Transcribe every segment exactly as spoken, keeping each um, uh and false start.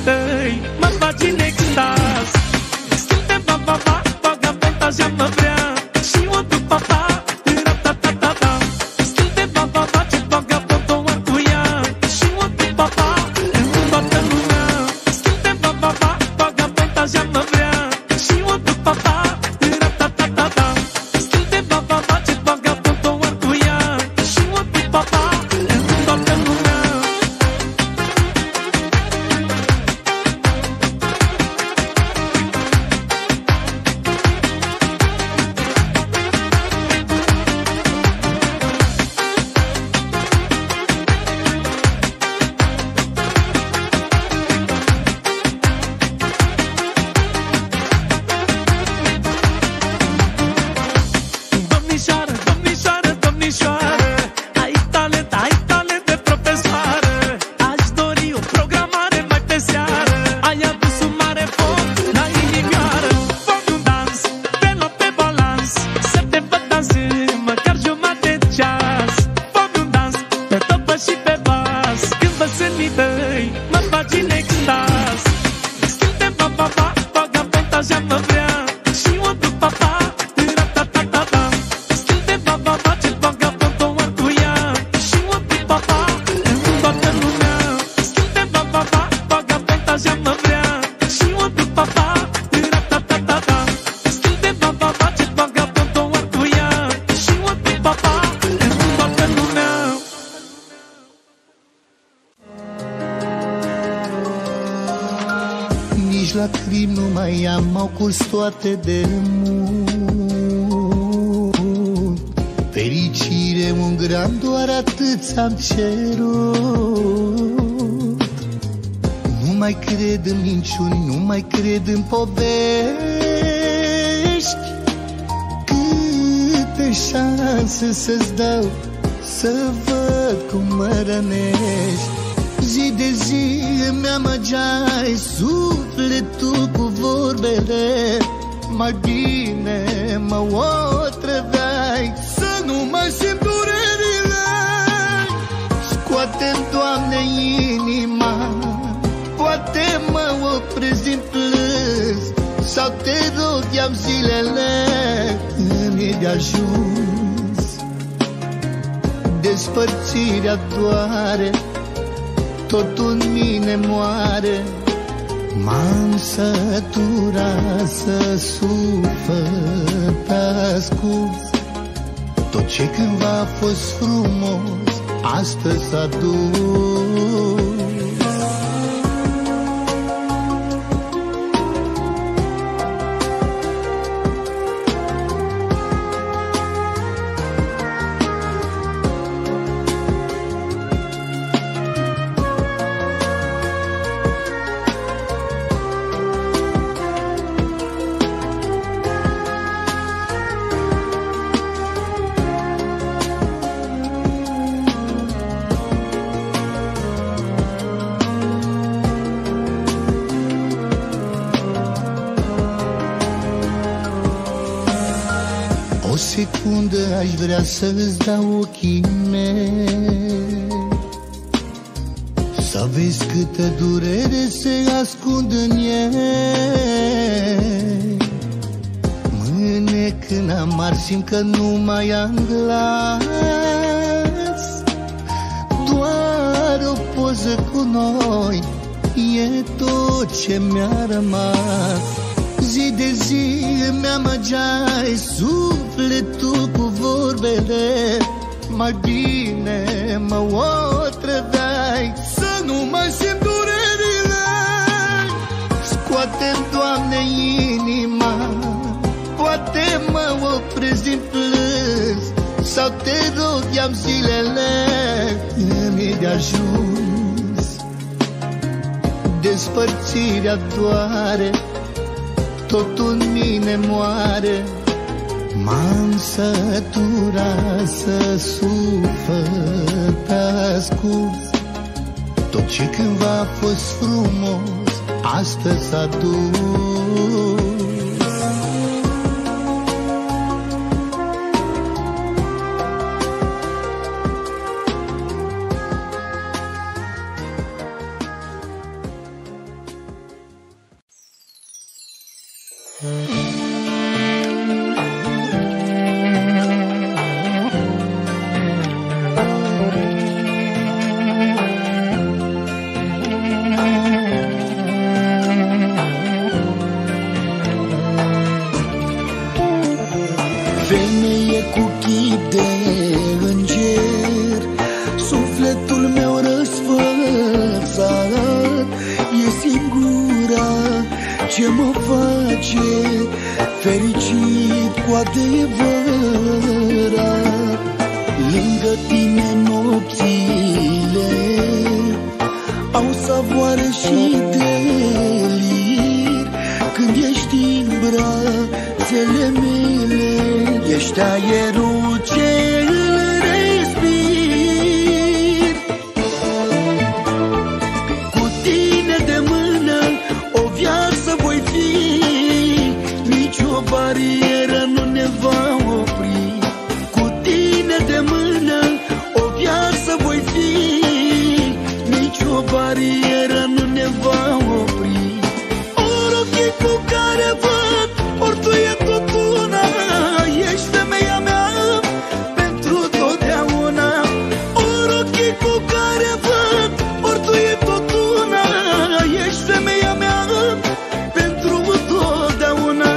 tăi mă faci în extaz. Suntem ba-ba-ba, bag-a fantazia mă vrea și o duc pa-pa, ra-ta-ta-ta-ta. Suntem ba-ba-ba, ce bag-a fotoar cu ea și o duc pa-pa în toată lumea. Suntem ba-ba-ba, bag-a fantazia mă vrea și o duc pa-pa, ra-ta-ta-ta-ta. Suntem ba-ba-ba, ce bag-a fotoar cu ea și o duc pa-pa în toată lumea. Domnișoară, domnișoară, domnișoară, ai talent, ai talent de profesoară. Aș dori o programare mai pe seară. Ai adus un mare foc la inimioară. Fă-mi un dans, pe loc pe balans, să te văd dansând măcar jumătate de ceas. Fă-mi un dans, pe topă și pe bas, când vă sânii tăi mă faci în extaz. Suntem ba-ba-ba, bag-a fantazia mă vrea și o duc pa-pa, ra-ta-ta-ta-ta. Suntem ba-ba-ba, ce bag-a fotoar cu ea și o duc pa-pa în toată lumea. Suntem ba-ba-ba, bag-a fantazia mă vrea și o duc pa-pa, ra-ta-ta-ta-ta. Suntem ba-ba-ba, ce bag-a fotoar cu ea și o duc pa-pa în toată lumea. Nici lacrimi nu mai am, m-au curs toate de mult. Fericire un gram, doar atât ți-am cerut. Nu mai cred în minciuni, nu mai cred în povești. Câte șanse să-ți dau, să văd cum mă rănești. Zi de zi îmi amăgeai sufletul cu vorbele. Mai bine mă otrăveai să nu mai simt durerile. Scoate-mi, Doamne, inima, poate mă opresc din plâns, sau te rog, i-am zilele, îmi de ajuns. Despărțirea doare, totul în mine moare. M-am săturat să sufăr pe ascuns. Tot ce cândva a fost frumos, astăzi s-a dus. O secundă aș vrea să-ți dau ochii mei, să vezi câtă durere se ascund în ei. Mâine când amar simt că nu mai am glas, doar o poză cu noi e tot ce mi-a rămas. Zi de zi îmi amăgeai sufletul cu vorbele. Mai bine mă otrăveai să nu mai simt durerile. Scoate-mi, Doamne, inima, poate mă opresc din plâns, sau te rog, i-am zilele, îmi de ajuns. Despărțirea doare, totul în mine moare. M-am săturat să sufăr pe ascuns. Tot ce cândva a fost frumos, astăzi s-a dus. Femeie cu chip de înger, sufletul meu răsfățat, e singura ce mă face fericit cu adevărat. Lângă tine nopțile au savoare și delir, când ești în brațele mele, ești aerul ce îl respir. Cu tine de mână o viață voi fi, nici o barieră nu ne va opri. Cu tine de mână o viață voi fi, nici o barieră nu ne va opri. Ori ochii cu care văd, ori tu e tot una, ești femeia mea pentru totdeauna. Ori ochii cu care văd, ori tu e tot una, ești femeia mea pentru totdeauna.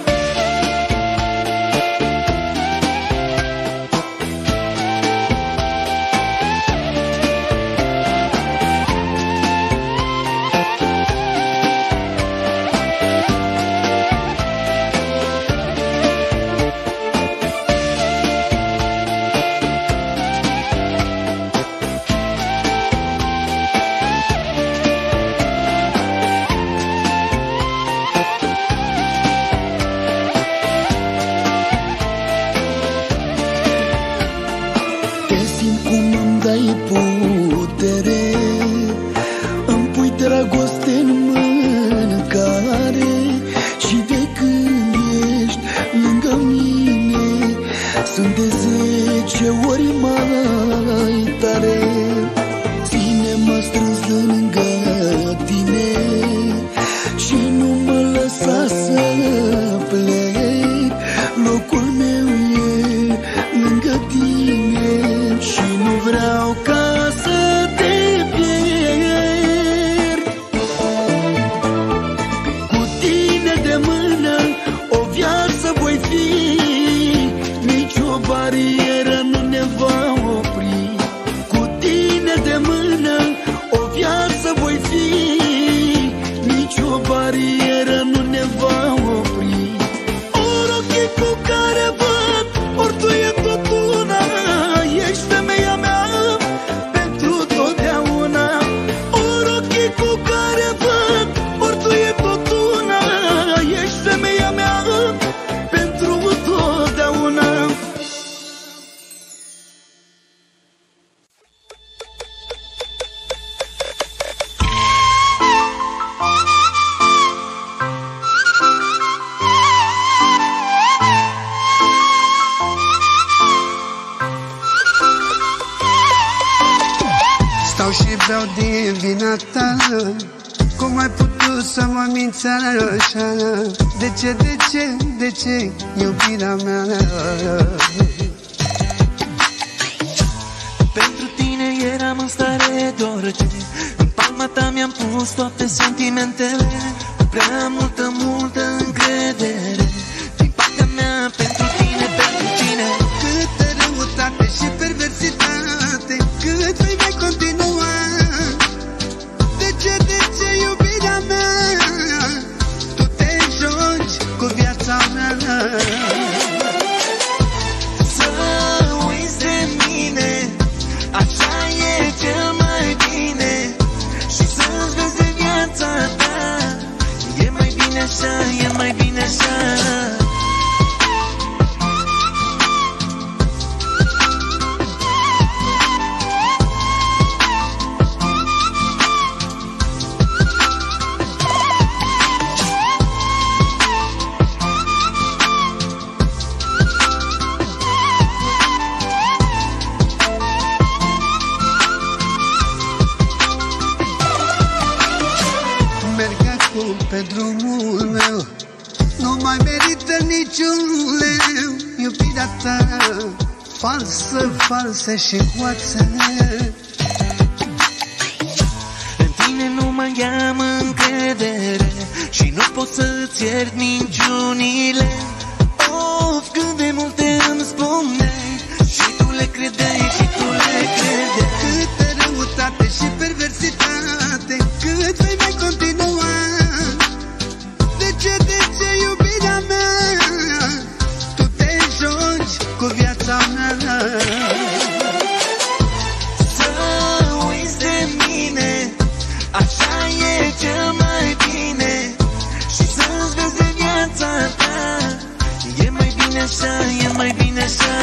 Te simt cum îmi dai putere, îmi pui dragoste în mâncare, și de când ești lângă mine sunt de zece ori mai tare. Ține-mă strâns lângă tine și nu mă lăsa să plec. Locul meu e lângă tine și nu vreau ca să te pierd. Cu tine de mână o viață voi fi, nici o barieră nu ne va opri. Cu tine de mână o viață voi fi, nici o barieră nu ne va opri. Ori ochii cu care văd, ori tu e tot una, ești femeia mea pentru totdeauna. Ori ochii cu care văd, ori tu e tot una, ești femeia mea pentru totdeauna. Stau și beau din vina ta, cum ai putut să mă minți așa? De ce, de ce, de ce, iubirea mea? Pentru tine eram în stare de orice, în palma ta mi-am pus toate sentimentele, cu prea multă, multă încredere din partea mea pentru tine, pentru tine. Câtă răutate și perversitate, cât vei mai continua? De ce, de ce, iubirea mea, tu te joci cu viața mea? Să uiți de mine, așa e cel mai bine, și să-ți vezi de viața ta, e mai bine așa, e mai bine așa. Merg acum pe drumul meu, nu mai merită niciun leu. Iubirea ta falsă, falsă și hoață. În tine nu mai am încredere și nu pot să-ți iert minciunile. Of, cât de multe îmi spuneai și tu le credeai, și tu le credeai. Câtă răutate și perversitate, cât vei mai continua? De ce, de ce, iubirea mea, tu te joci cu viața mea? Să uiți de mine, așa e cel mai bine, și să-ți vezi de viața ta. E mai bine așa, e mai bine așa.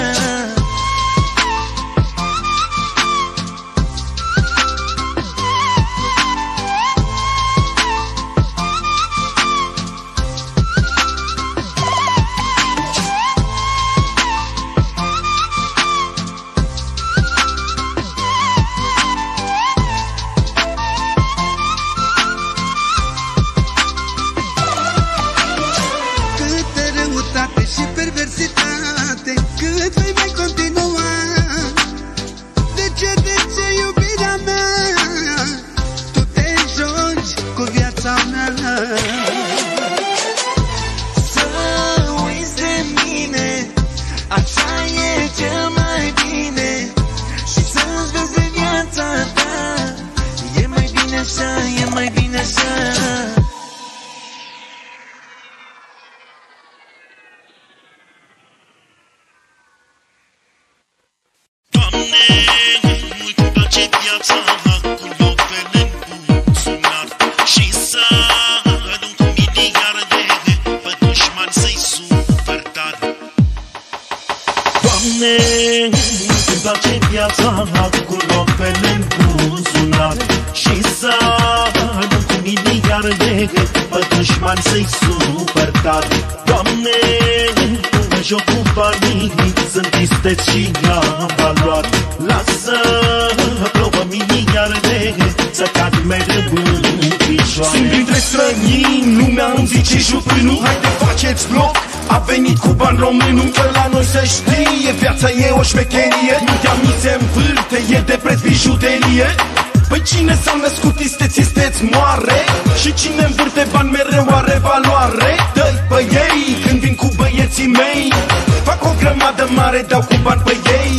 Păi cine s-a născut isteți, isteți moare? Și cine învârte bani mereu are valoare? Dă-i pe ei când vin cu băieții mei, fac o grămadă mare, dau cu bani pe ei.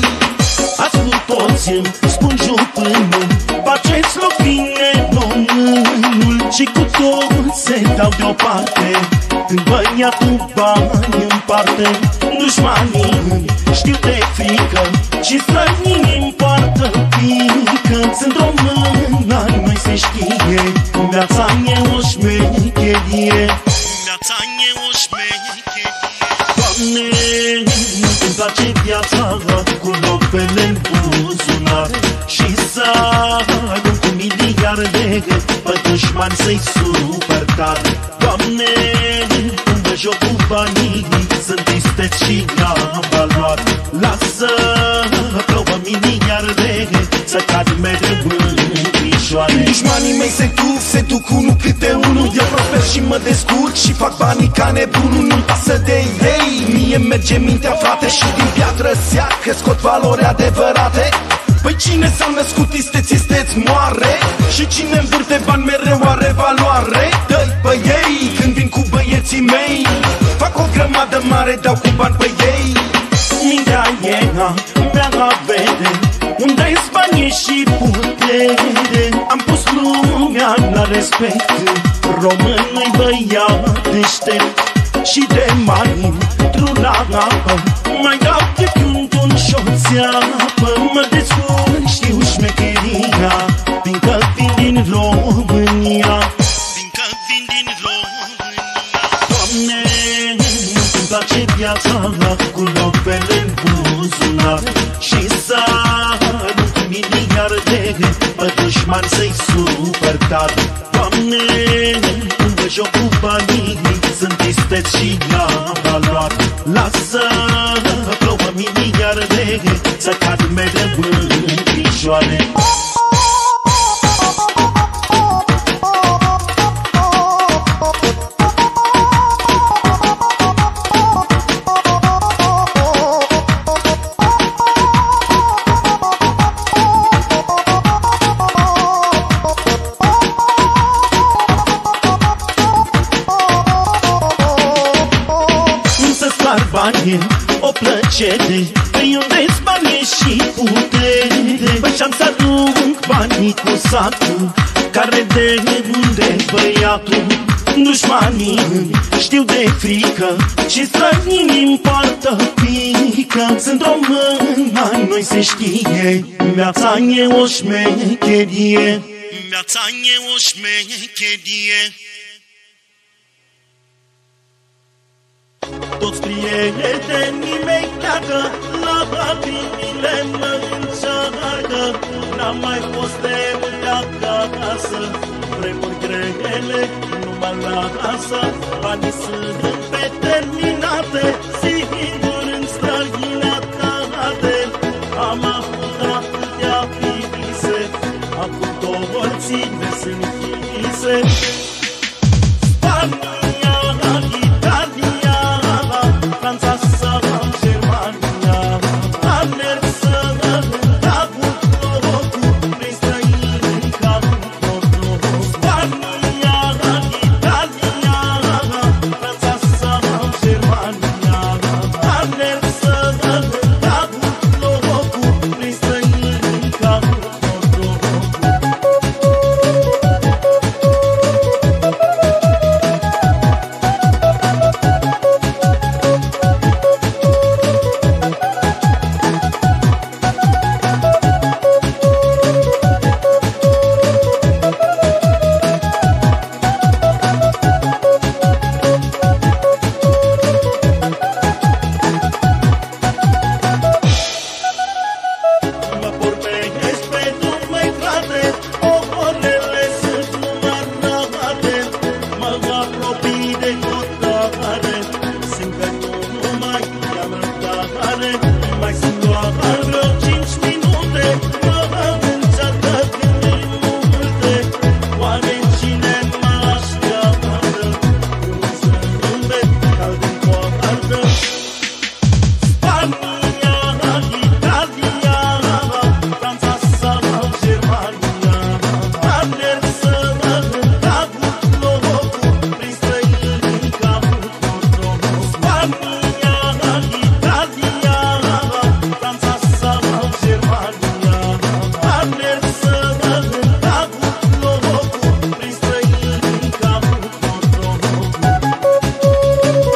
Ascultați-mi, spun jupânul, baceți loc bine românul, și cu toți se dau deoparte când băiatul bani împarte. Dușmanii știu de frică și străinii împartă pică. Sunt român, noi se știe, viața e o șmecherie, viața e o șmecherie. Doamne, îmi place viața cu lopele în buzunar și să ajung cu miliarde pe dușmani să-i super tare. Doamne, îmi dă joc cu banii, sunt isteți și n-am valoare. Lasă plouă miliarde să cad mereu în pișoare. Dușmanii mei se duc, se duc unul câte unul. Eu prosper și mă descurc și fac banii ca nebunul. Nu-mi pasă de ei, mie merge mintea, frate, și din piatră seacă scot valori adevărate. Păi cine s-a născut isteți, isteți moare, și cine învârte bani mereu are valoare. Dă-i pe ei când vin cu băieții mei, fac o grămadă mare, dau cu bani pe ei. Mintea e mea vede, unde-i banii și putere. Am pus lumea la respect, românul-i băiat deștept. Și de mai într-una apă mai dau de când un șoț apă. Mă descurc, știu șmecheria, fiindcă vin din România, fiindcă vin din România. Doamne, îmi place viața cu lopele în buzunar și să arunc cu miliarde pe dușmani să-i super tare. Doamne, îmi dă joc cu banii, sunt isteți și n-am valoare. Lasă plouă miliarde să cad mereu în pișoare. bani, o plăcere. Păi unde-s bani și putere? Păi și-am să arunc banii cu sacul, care de unde băiatul? Dușmanii știu de frică și străinii îmi poartă pică. Sunt român, la noi se știe, viața e o șmecherie. Viața e o șmecherie. Toți prietenii mei pleacă, la lacrimile mă încearcă. N-am mai fost de multe acasă, vremuri grele nu mă lasă. Banii sunt determinate, sigur în străinătate. Am avut atâtea vise, acum două ține sunt închise. Spania, Italia, Franța sau Germania, am mers să îmi avut locul prin străini ca un noroc. Spania, Italia, Franța sau Germania, am mers să îmi avut locul prin străini ca un noroc. Mă pornești pe drum, măi frate, orele sunt numărate. Mă apropii de hotare, simt că nu mai am răbdare. Mai sunt doar vreo cinci minute, mă încearcă gânduri multe. Oare cine mă așteaptă? Un zâmbet cald în poartă. Spania, Italia, Franța sau Germania, am mers să îmi avut locul prin străini ca un noroc. Spania, Italia, Franța sau Germania, am mers să îmi avut locul prin străini ca un noroc.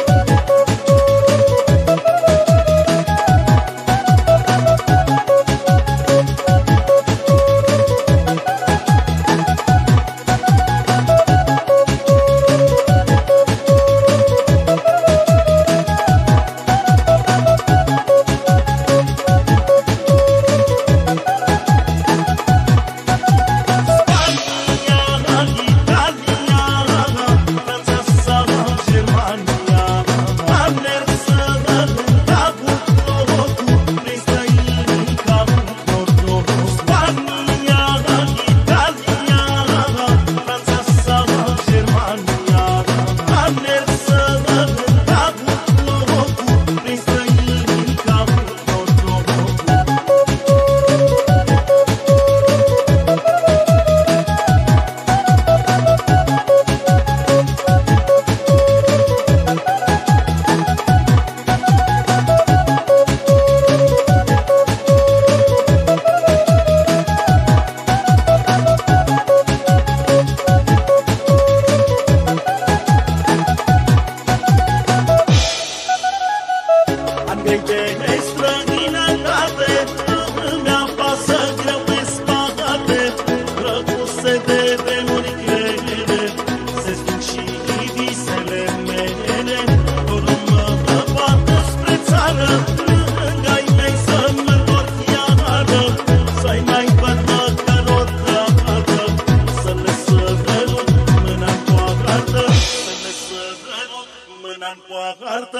Am grei de străinătate, îmi apasă greu pe spate. Răguse de vremuri grele, se strâng și visele mele. Dorul mă poartă spre țară, lângă-ai mei să-mi întorc iară. Să-i mai văd măcar o dată, să le sărut mâna-n poartă. Să le sărut mâna-n poartă.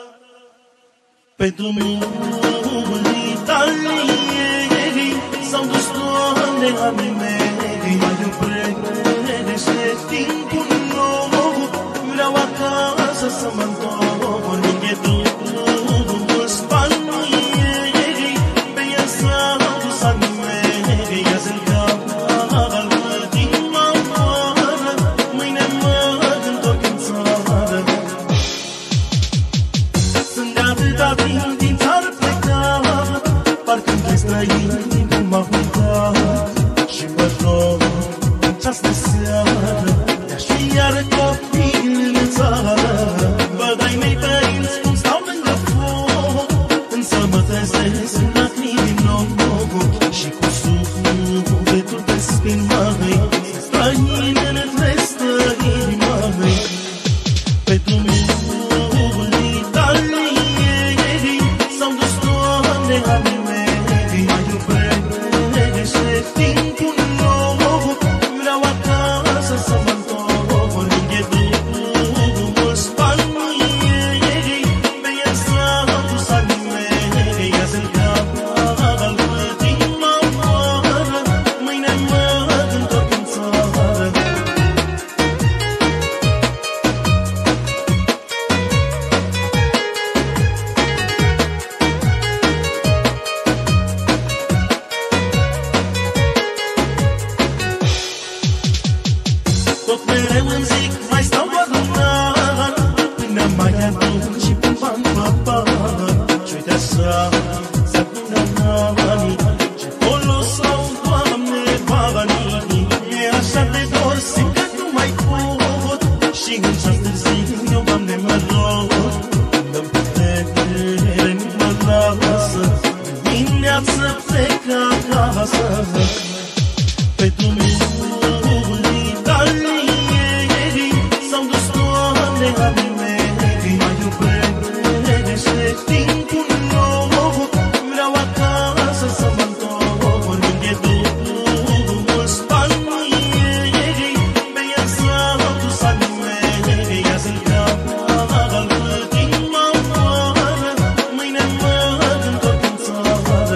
Pe drumul Italiei s-au dus toate anii mei. Mai oprește timpul nou, vreau acasă să mă întorc. E drumul Spaniei, pe el s-au dus anii mei. Azi-l calmă din afară, mâine mă întorc în țară. Sunt de copil în țară. Văd ai mei părinți cum stau lângă foc, însă mă trezesc în lacrimi din nou și cu sufletul pe spin, măi, străin între străini, măi. Pe drumul Italiei s-au dus toate ale mei. Mă iubește timpul nou, vreau acasă să mă întorc. E drumul Spaniei, pe el s-au dus ale mei. Azi îl caval ultima oară, mâine mă întorc în țară. Tot mereu îmi zic, mai stau doar un an, până mai adun și pun bani pe bani. Și uite așa se adună anii, ce folos au, Doamne, banii. E așa de dor, simt că nu mai pot, și în ceas târziu eu, Doamne, mă rog, dă-mi putere, nu mă lasă, dimineață plec acasă. Pe drumul Italiei s-au dus toate ale mei. Mă iubește timpul nou, vreau acasă să mă întorc. E drumul Spaniei, pe el s-au dus ale mei. Azi îl caval ultima oară, mâine mă întorc în țară.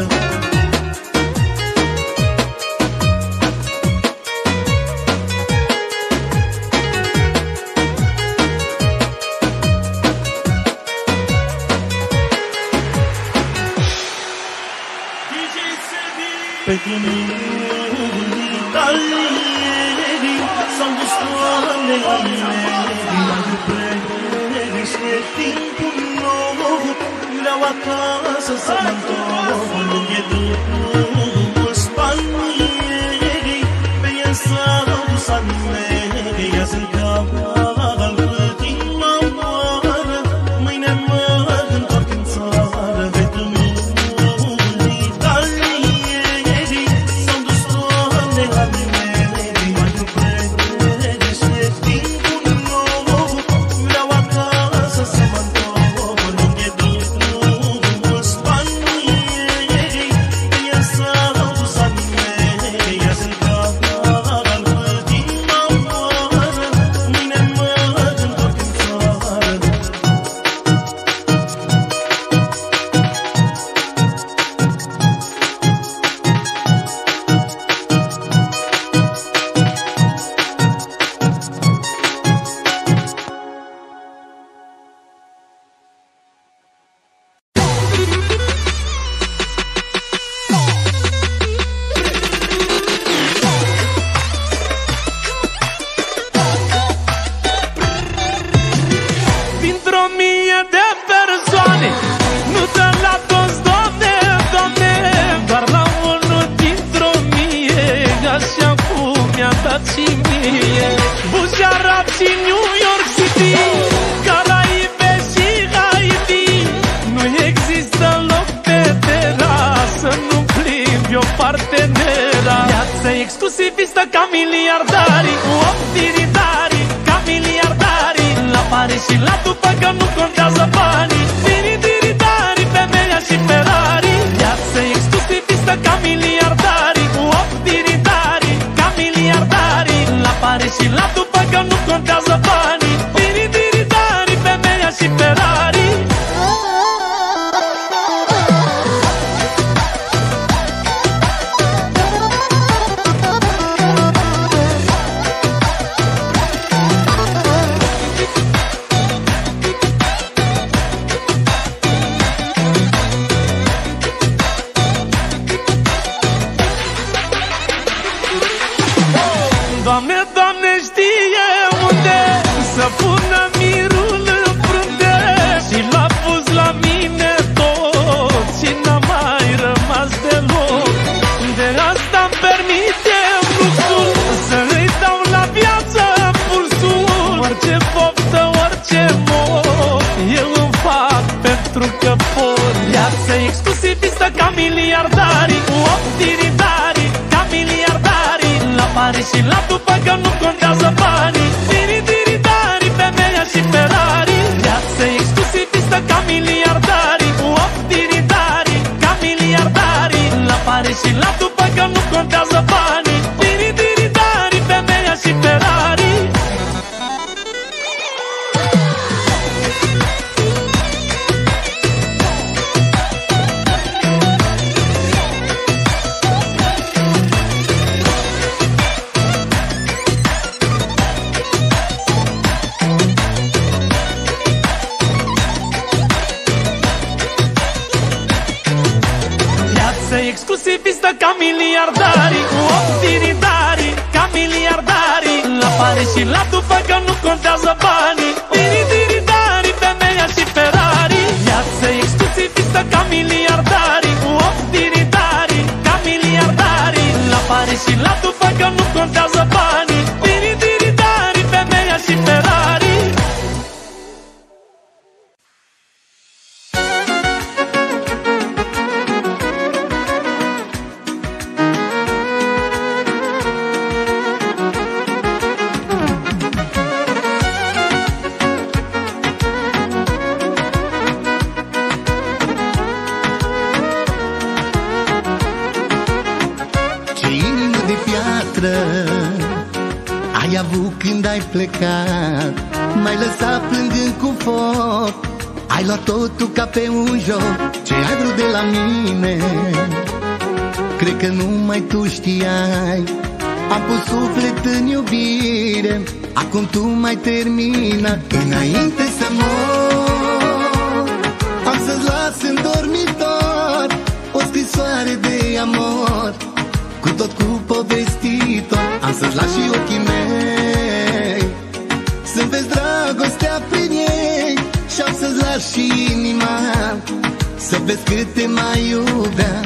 Pe drumul Italiei s-au dus toate ale mei. Mă iubește timpul nou, vreau acasă să mă întorc. E drumul Spaniei, pe el s-au dus ale mei. Azi îl caval ultima oară, mâine mă întorc în țară. Pe drumul Italiei s-au dus toate ale mei. Mă iubește timpul nou, vreau acasă să mă întorc. E drumul Spaniei, pe el s-au dus ale mei. Azi îl caval ultima oară, mâine mă întorc în țară. Dintr-o mie de persoane, nu dă la toți, Doamne, Doamne, doar la unul dintr-o mie, așa cum mi-a dat și mie. Bujarab și New York City, Caraibe și Haiti, nu există loc pe terasă, nu plimb eu partenera. Viață exclusivistă ca miliardarii, opt tiritari ca miliardarii, la Paris și la Dubai că nu contează banii. Tiritari, femeia și Ferrari, viață exclusivistă ca miliardarii, opt tiritari ca miliardarii, la Paris și la Dubai că nu contează banii. Tiritari, femeia și Ferrari. Doamne, Doamne, știe unde să pună mirul în frunte, și și la după că nu contează banii. Diri, diri, dari, femeia și Ferrari. Viață exclusivistă ca miliardari. Of, diri, dari, ca miliardari. La Paris și la după că nu contează banii. Diri, diri, dari, femeia și Ferrari. Exclusivistă ca miliardari. Of, diridari, ca miliardari. La Paris și la după că nu contează banii. Diri, diridari, femeia și Ferrari. Viață exclusivistă ca miliardari. Of, diridari, ca miliardari. La Paris și la după că nu contează banii. Diri, diridari, femeia și Ferrari. Ai avut când ai plecat, m-ai lăsat plângând cu foc. Ai luat totul ca pe un joc, ce ai vrut de la mine. Cred că numai tu știai. Am pus suflet în iubire, acum tu mai terminat. Înainte să mor, am să-ți las în dormitor o scrisoare de amor, cu tot cu povestitor. Am să-ți las și ochii mei să-mi vezi dragostea prin ei, și am să-ți las și inima să vezi cât te mai iubea.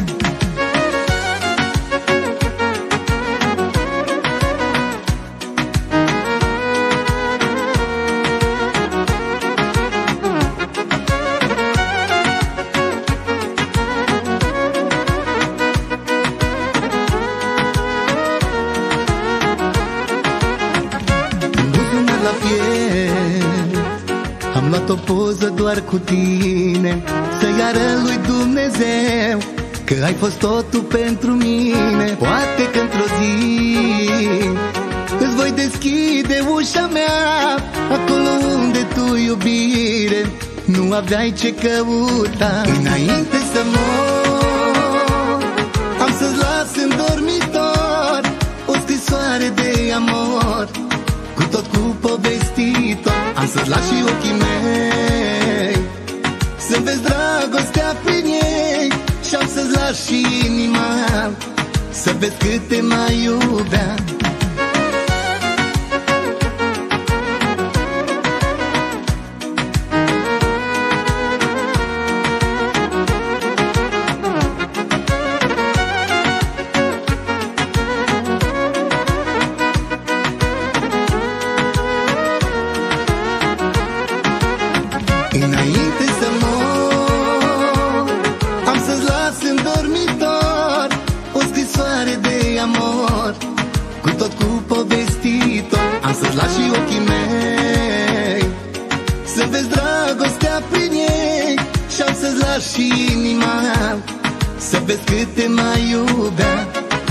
Am luat o poză doar cu tine, să-i arăt lui Dumnezeu că ai fost totul pentru mine. Poate că într-o zi îți voi deschide ușa mea, acolo unde tu, iubire, nu aveai ce căuta. Înainte să mor, am să-ți las în dormitor o scrisoare de amor, cu tot cu povestitor. Am să-ți las și ochii mei să-mi vezi dragostea prin ei, și am să-ți las și inima să vezi cât te mai iubea. Înainte să mor, am să-ți las în dormitor o scrisoare de amor, cu tot cu povestitor. Am să-ți las și ochii mei să vezi dragostea prin ei, și am să-ți las și inima să vezi cât te mai iubea.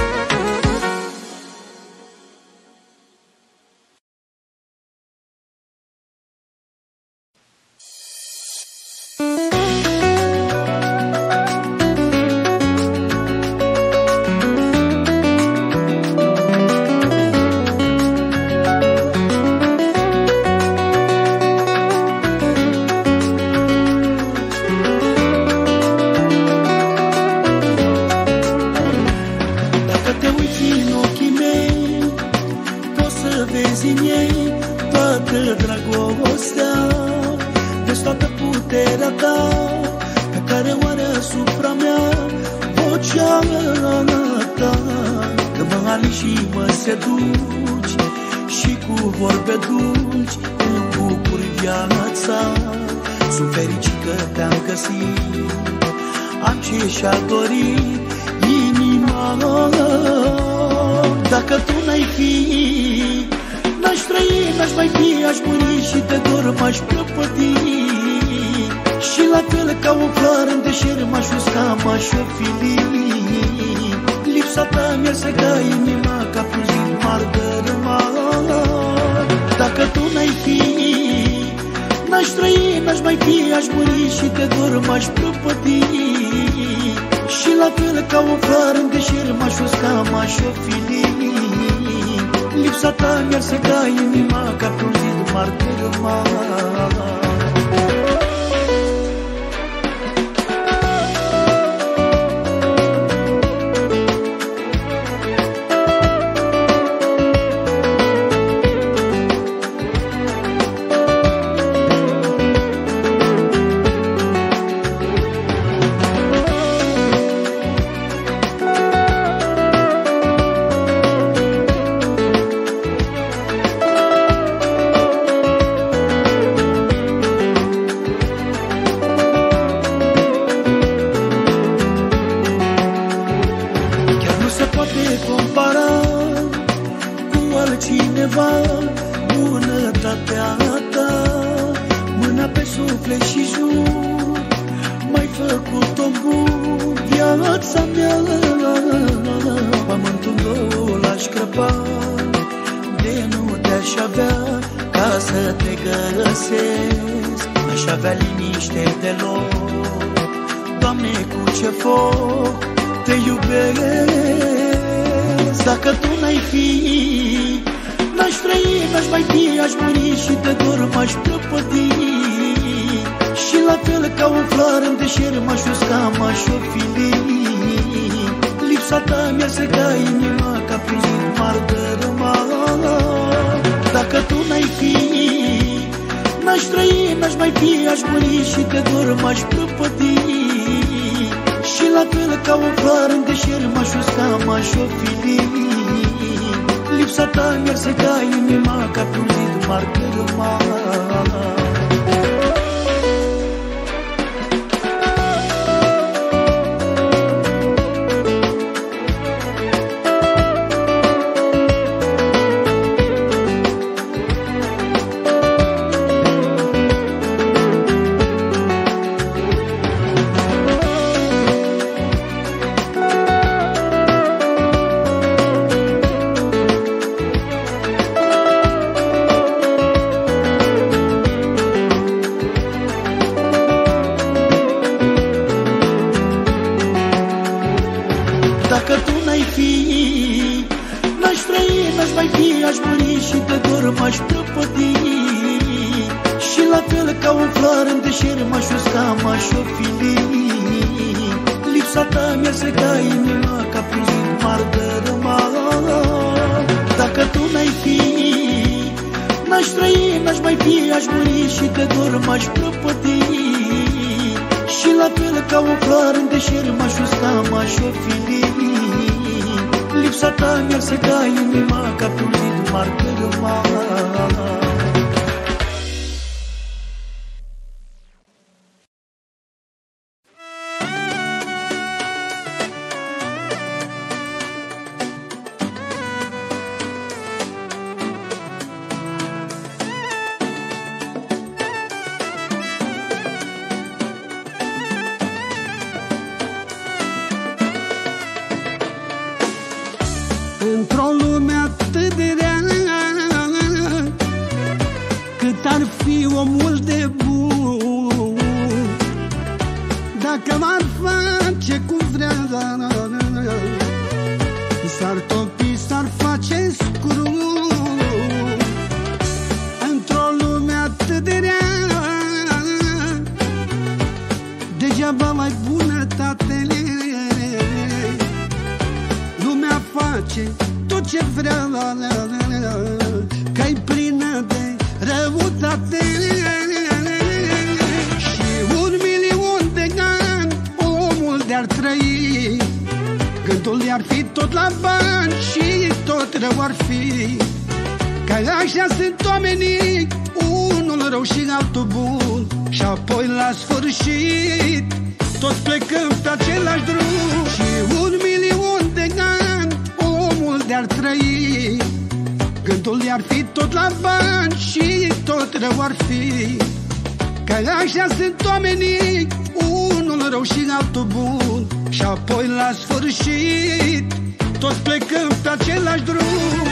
Sunt fericit că te-am găsit, am ce și-a dorit inima. Dacă tu n-ai fi, n-aș trăi, n-aș mai fi, aș muri și de dor m-aș prăpădi. Și la fel ca o floare în deșert m-aș usca, m-aș ofili. Lipsa ta mi-ar seca inima ca pe un zid mar dărâmat. Dacă tu n-ai fi, n-aș trăi, n-aș mai fi, aș muri și de dor m-aș prăpădi. Și la fel ca o floare în deșert m-aș usca, m-aș ofili. Lipsa ta mi-ar seca inima ca pe un zid mar dărâmat. Într-o lume atât de rea, cât ar fi omul de bun, dacă m-ar face cum vrea, s-ar topi, s-ar face scrum. Într-o lume atât de rea, degeaba mai bunătate, lumea face tot ce vrea, că-i plină de răutate. Și un milion de ani omul de-ar trăi, gândul i-ar fi tot la bani și tot rău ar fi. Că așa sunt oamenii, unul rău și altul bun, și apoi la sfârșit toți plecăm pe același drum. Și un milion de ani omul de-ar trăi, gândul i-ar fi tot la bani și tot rău ar fi. Că așa sunt oamenii, unul rău și altul bun, și apoi la sfârșit toți plecăm pe același drum.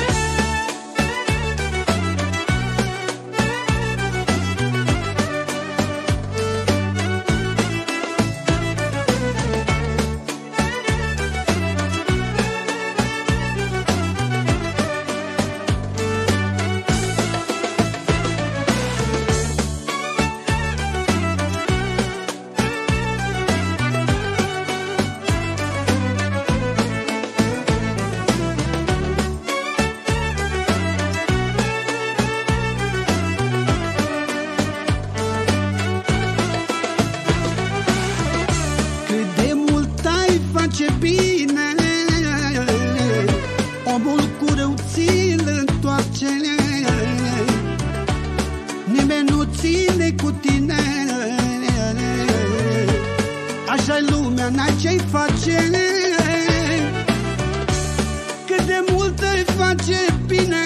Ce bine, omul cu rău ți-l întoarce, nimeni nu ține cu tine. Așa-i lumea, n-ai ce-i face, cât de mult îi face bine,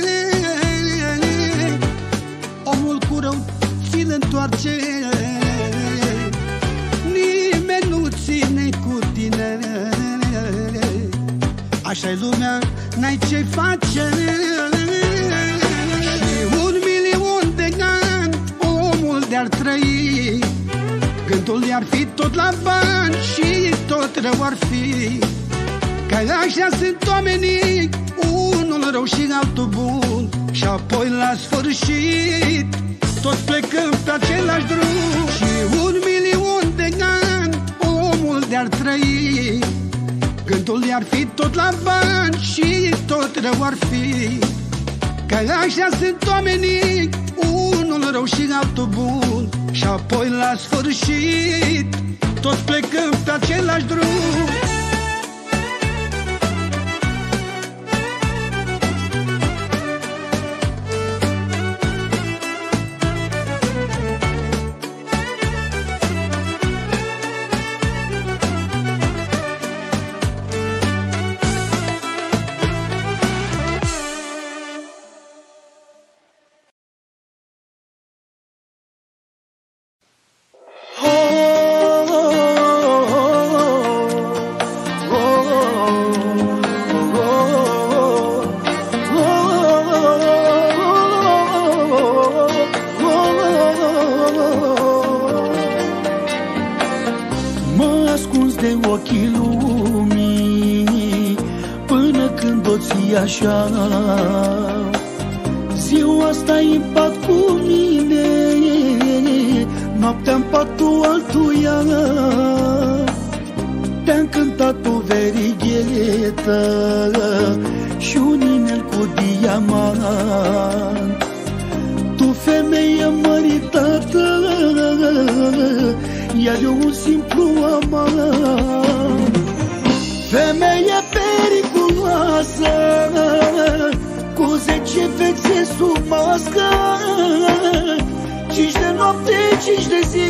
omul cu rău ți-l întoarce, nimeni nu ține cu tine. Așa-i lumea, n-ai ce face. Și un milion de ani omul de-ar trăi, gândul i-ar fi tot la bani și tot rău ar fi. Că așa sunt oamenii, unul rău și altul bun, și apoi la sfârșit toți plecăm pe același drum. Și un milion de ani omul de-ar trăi, gândul i-ar fi tot la bani și tot rău ar fi. Că așa sunt oamenii, unul rău și altul bun, și apoi la sfârșit toți plecăm pe același drum. Așa, ziua asta-i în pat cu mine, noaptea-n patul altuia. Te-am cântat o verighetă și un inel cu diamant. Tu, femeie măritată, iar eu un simplu amant. Femeie periculoasă, cu zece fețe sub mască, cinci de noapte, cinci de zi.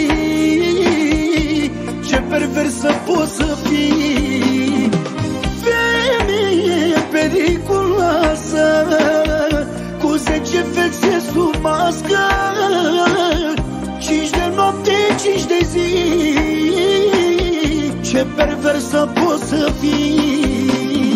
Ce perversă poți să fii, femeie periculoasă, cu zece fețe sub mască, cinci de noapte, cinci de zi. Ce perversă poți să fii.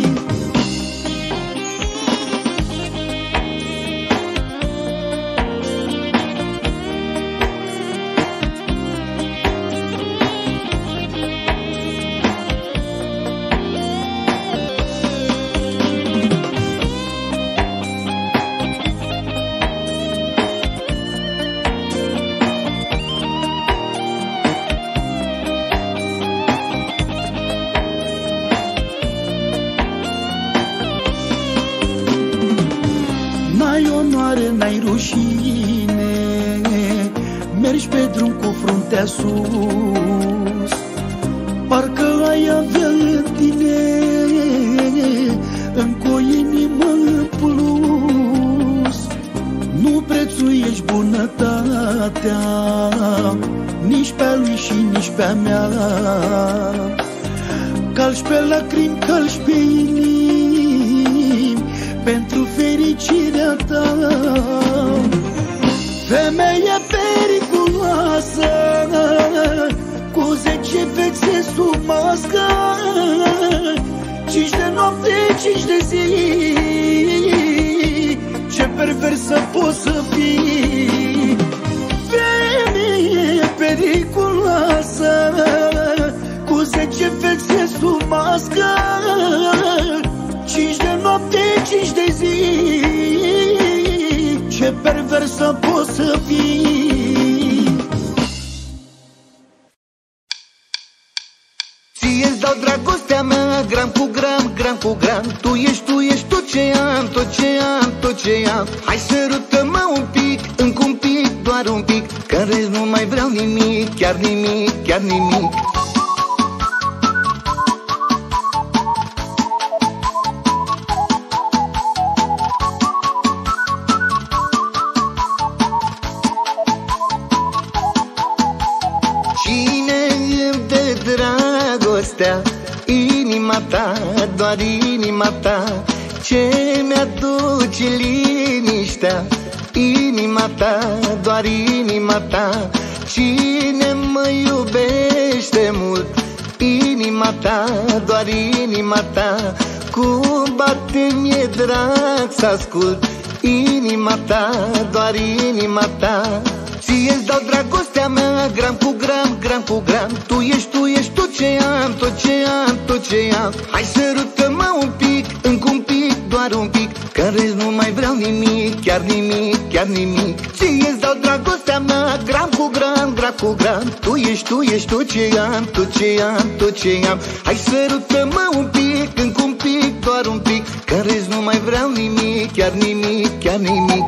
N-ai rușine, mergi pe drum cu fruntea sus, parcă ai avea în tine încă o inimă în plus. Nu prețuiești bunătatea, nici pe-a lui și nici pe-a mea. Calci pe lacrimi, calci pe inimi, pentru fericirea ta. Femeie periculoasă, cu zece fețe sub mască, cinci de noapte, cinci de zi. Ce perversă poți să fii. Femeie periculoasă, cu zece fețe sub mască, cinci de noapte, cinci de zi. Ce perversă poți să fii. Ție-ți dau dragostea mea, gram cu gram, gram cu gram. Tu ești, tu ești tot ce am, tot ce am, tot ce am. Hai sărută-mă un pic, încă un pic, doar un pic, că în rest nu mai vreau nimic, chiar nimic, chiar nimic. Inima ta, doar inima ta, ce mi-aduce liniștea. Inima ta, doar inima ta, cine mă iubește mult. Inima ta, doar inima ta, cum bate mi-e drag să ascult. Inima ta, doar inima ta, ție-ți dau dragostea mea, gram cu gram, gram cu gram. Tu ești, tu ești tot ce am, tot ce am, tot ce am. Hai sărută-mă un pic, încă un pic, doar un pic, că în rest nu mai vreau nimic, chiar nimic, chiar nimic. Ție-ți dau dragostea mea, gram cu gram, gram cu gram. Tu ești, tu ești tot ce am, tot ce am, tot ce am. Hai sărută-mă un pic, încă un pic, doar un pic, că în rest nu mai vreau nimic, chiar nimic, chiar nimic.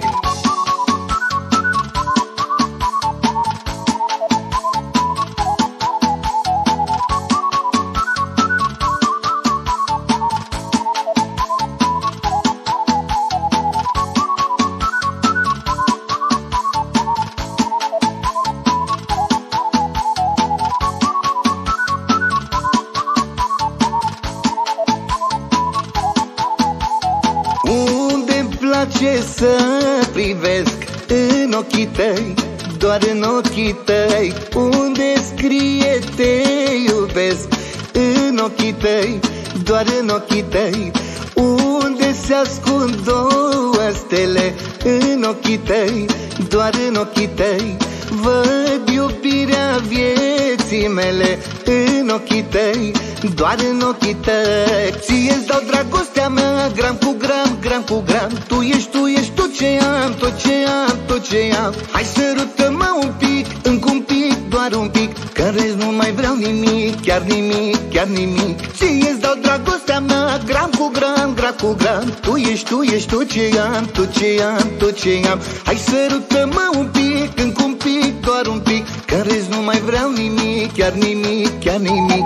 Ce să privesc în ochii tăi, doar în ochii tăi, unde scrie te iubesc. În ochii tăi, doar în ochii tăi, unde se ascund două stele. În ochii tăi, doar în ochii tăi, văd iubirea vieții mele. În ochii tăi, doar în ochii tăi, ție-ți dau dragostea mea, gram cu gram, gram cu gram. Tu ești, tu ești tot ce am, tot ce am, tot ce am. Hai sărută-mă un pic, încă un pic, doar un pic, că în rest nu mai vreau nimic, chiar nimic, chiar nimic. Ție-ți dau dragostea mea, gram cu gram, gram cu gram. Tu ești, tu ești tot ce am, tot ce am, tot ce am. Hai sărută-mă un pic, încă un pic, doar un pic, că în rest nu mai vreau nimic, chiar nimic, chiar nimic.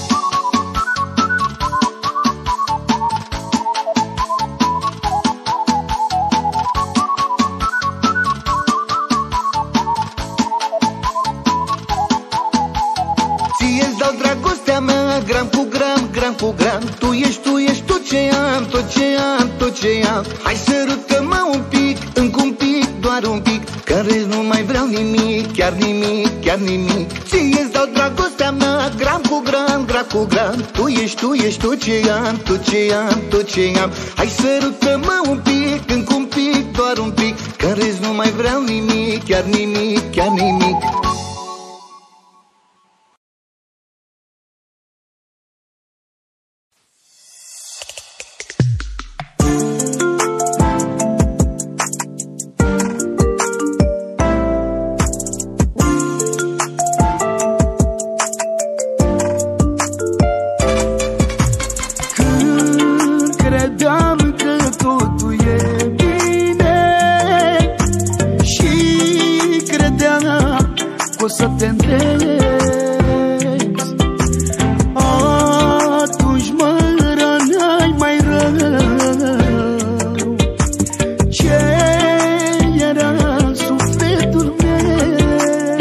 Ție-ți dau dragostea mea, gram cu gram, gram cu gram. Tu ești, tu ești tot ce am, tot ce am, tot ce am. Hai sărută-mă un pic, încă un pic, doar un pic, că în rest nu mai vreau nimic, chiar nimic, chiar nimic. Ție-ți dau dragostea mea, gram cu gram, gram cu gram. Tu ești, tu ești tot ce am, tot ce am, tot ce am. Hai sărută-mă un pic, încă un pic, doar un pic, că în rest nu mai vreau nimic, chiar nimic, chiar nimic. O să te întrezi, atunci mă răneai mai rău. Ce era sufletul meu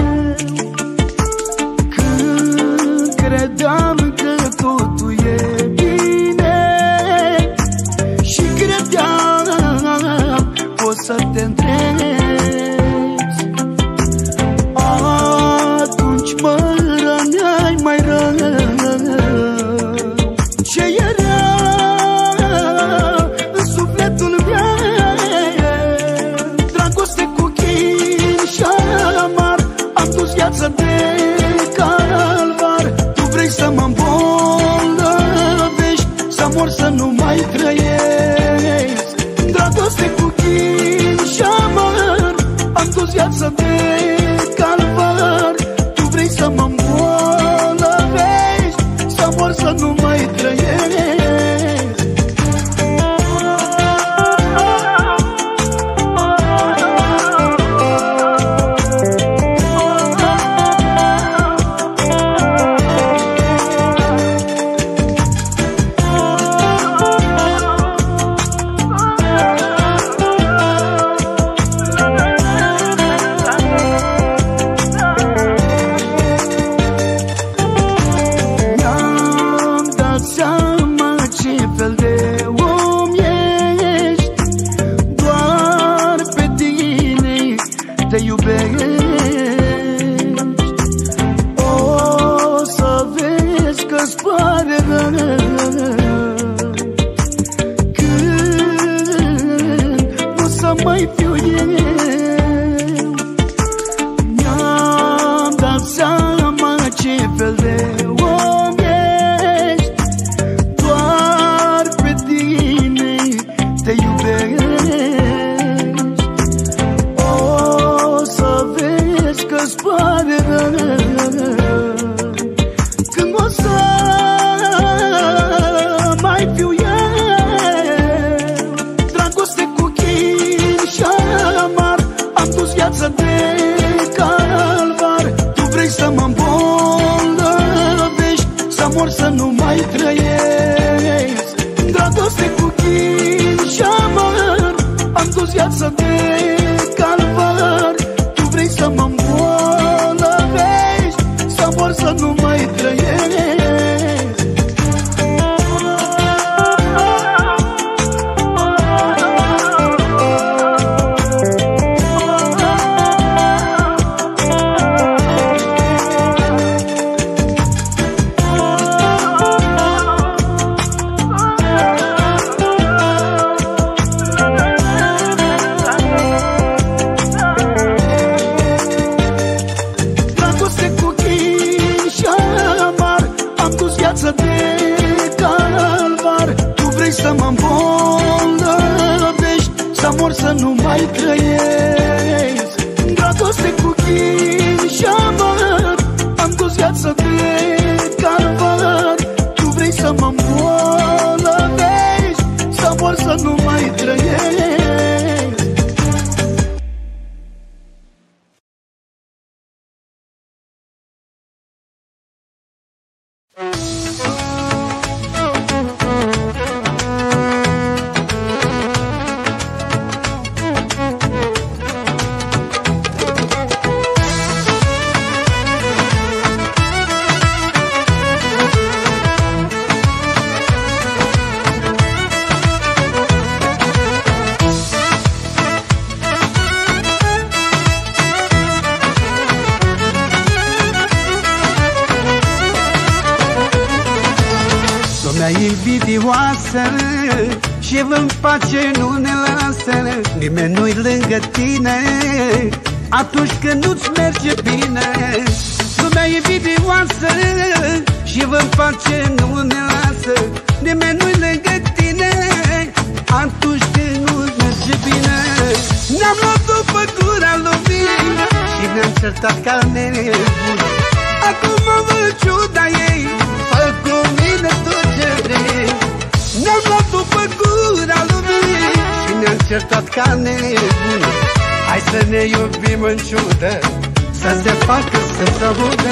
când credeam că totul e bine și credeam calvar. Tu vrei să mă îmbolnăvești, să mor, să nu mai trăiesc. Și în pace nu ne lasă, nimeni nu-i lângă tine atunci când nu-ți merge bine. Lumea e vidioasă și în pace nu ne lasă, nimeni nu-i lângă tine atunci când nu-ți merge bine. Ne-am luat după gura lumii și ne-am certat ca nebuni. Acum văd ciuda ei, fă cu mine tot ce vrei. Ne-am luat după gura lumii și ne-am certat ca nebuni. Hai să ne iubim în ciudă, să se facă să se audă.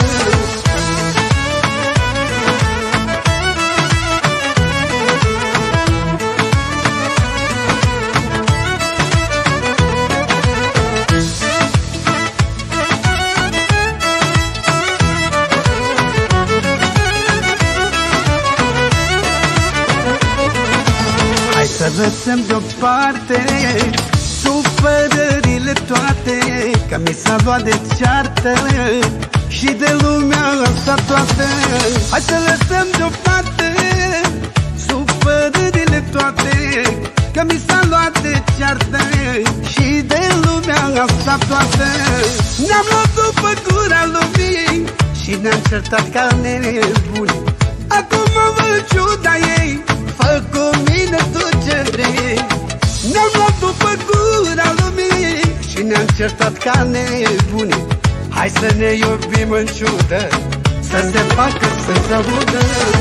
Să lăsăm deoparte supărările toate, că mi s-a luat de ceartă și de lumea asta toată. Hai să lăsăm deoparte supărările toate, că mi s-a luat de ceartă și de lumea asta toată. Ne-am luat după gura lumii și ne-am certat ca nebuni. Acum văd ciuda ei, fă cu mine tot ce vrei. Ne-am luat după gura lumii și ne-am certat ca nebuni. Hai să ne iubim în ciudă, să se facă să se audă.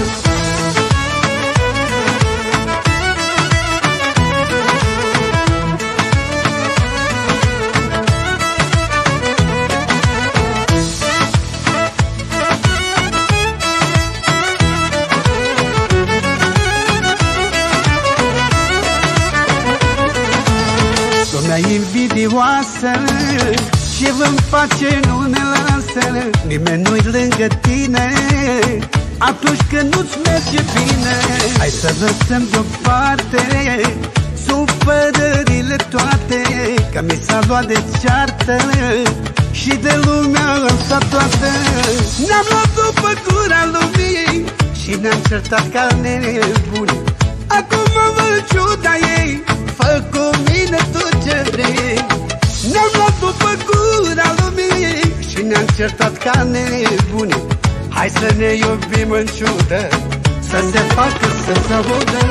Lumea invidioasă ce vă-mi face nu ne lasă. Nimeni nu-i lângă tine atunci când nu-ți merge bine. Hai să lăsăm deoparte supărările toate, că mi s-a luat de ceartă și de lumea asta toată. Ne-am luat după gura lumii și ne-am certat ca nebuni. Acum văd ciuda ei, fă cu mine tu ce vrei. Ne-am luat după gura lumii și ne-am certat ca nebuni. Hai să ne iubim în ciudă, să se facă să se audă.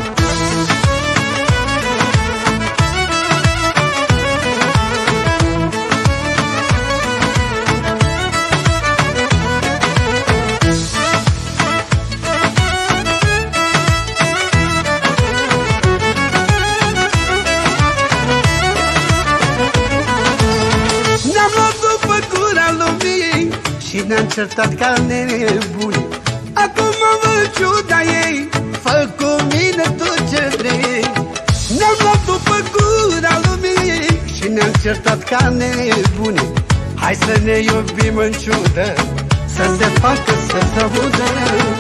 Și ne-am certat ca nebuni. Acum văd ciuda ei, fă cu mine tu ce vrei. Ne-am luat după gura lumii și ne-am certat ca nebuni. Hai să ne iubim în ciudă, să se facă să se audă.